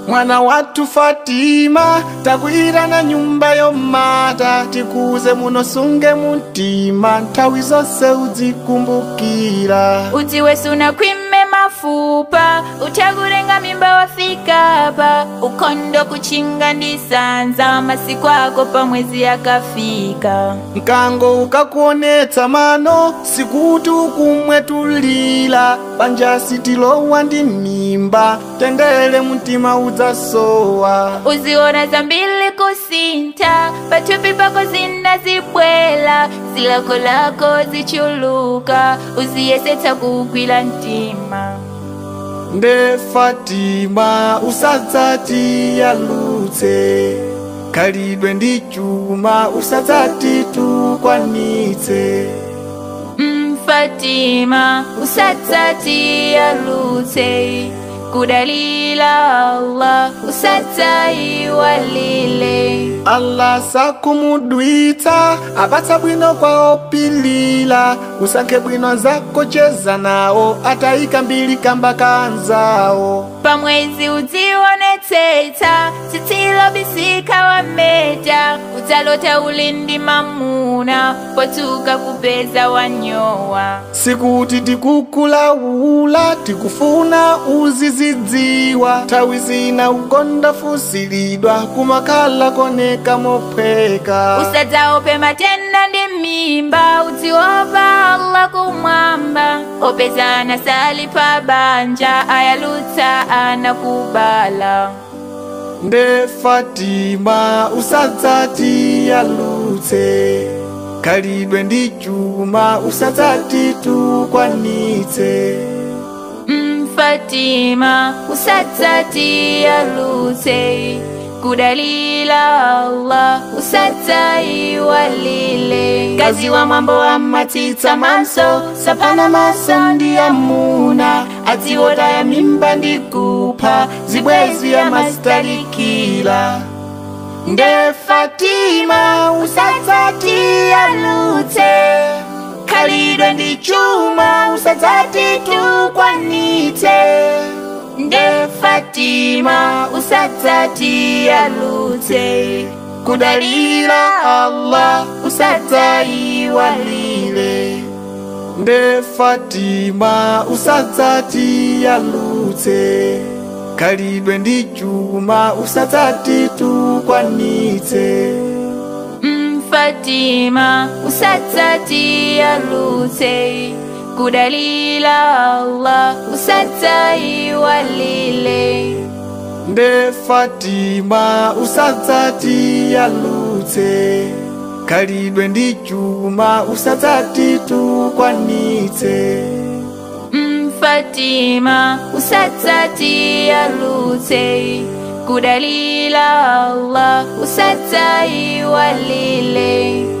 Mwana watu Fatima, takwira na nyumba yomata, tikuze munosunge mutima, nthawi zonse uzikumbukira. Udziwesu na kwime mafupa, utakurenga mimba wafika pa, ukondo kuchinga ndisanza, masiku ako pa mwezi yakafika. Mkango ukakuonetsa mano, sikuti ukumwetulila, banja sitilowa ndi mimba, tendele mutima udzasowa. Uziona zambili kusinta, patupi pako zinazibwela, zilakolako zichuluka, uziyesetsa kukwila ntima. Nde Fatima usadzati yalutse, khalidwe ndi chuma usadzati tukwanitse. Fatima usadzati yalutse, kudalila Allah usadzai walile. Allah sakumudwitsa, apatsa bwino kwa opilila, usankhe bwino zako cheza nawo, atayika mbili kamba kanzawo. Pamwezi udzionetsetsa, tsitsilo bisika wameta, udzalota ulindi mamuna, potuka kupeza wanyowa. Sikuti tikukulawula, tikufuna uzizidziwa, nthawi zina ukonda fusilidwa, kumakhala koneka mophweka. Usadzaope matenda ndi mimba, udziopa Allah kumwamba, opezana sali pa banja, ayalutsa anakubala. Nde Fatima usadzati yalutse, khalidwe ndi chuma usadzati tukwanitse. Fatima usadzati yalutse, kudalila Allah usadzai walile. Kazi wa mambo amatitsa maso, sapana maso ndi amuna, adziwota ya mimba ndi kupha, zibwezi ya masitalikila. Nde Fatima usadzati yalutse, khalidwe ndi chuma usadzati tukwanitse. Nde Fatima usadzati yalutse, kudalila Allah usadzai walile. Nde Fatima usadzati yalutse, khalidwe ndi chuma usadzati tukwanitse. Fatima usadzati yalutse, kudalila Allah usadzai walile. Nde Fatima usadzati yalutse, khalidwe ndi chuma usadzati tukwanitse. Fatima usadzati yalutse, kudalila Allah usadzai walile.